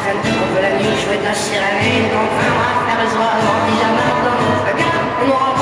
traîne, on veut la nuit jouer de la sirène, enfin on va faire le soir en pyjama dans notre gare, on aura